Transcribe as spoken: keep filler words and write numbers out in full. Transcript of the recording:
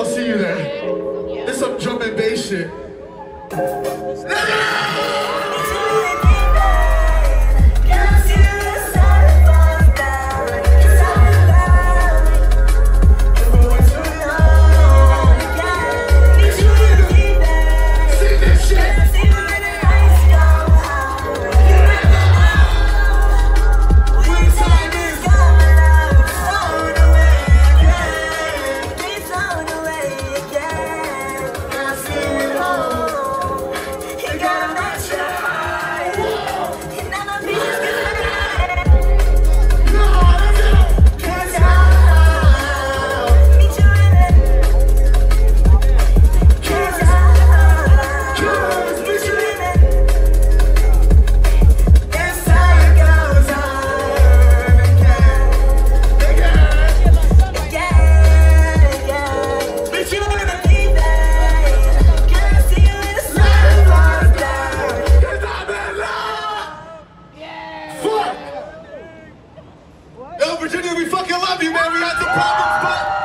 see you there. It's some drum and bass shit. Yo, Virginia, we fucking love you, man. We had some problems, but